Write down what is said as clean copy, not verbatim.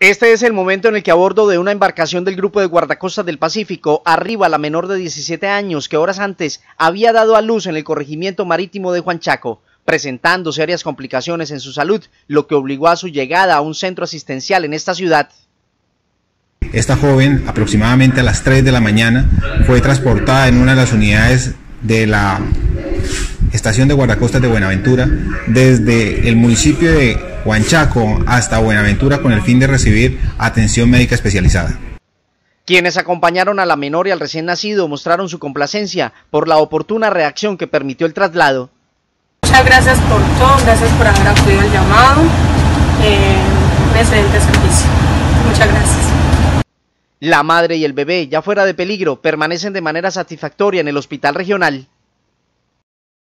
Este es el momento en el que a bordo de una embarcación del Grupo de Guardacostas del Pacífico arriba la menor de 17 años que horas antes había dado a luz en el corregimiento marítimo de Juanchaco, presentando serias complicaciones en su salud, lo que obligó a su llegada a un centro asistencial en esta ciudad. Esta joven, aproximadamente a las 3 de la mañana, fue transportada en una de las unidades de la estación de guardacostas de Buenaventura desde el municipio de Juanchaco hasta Buenaventura con el fin de recibir atención médica especializada. Quienes acompañaron a la menor y al recién nacido mostraron su complacencia por la oportuna reacción que permitió el traslado. Muchas gracias por todo, gracias por haber acudido al llamado, un excelente servicio. Muchas gracias. La madre y el bebé, ya fuera de peligro, permanecen de manera satisfactoria en el hospital regional.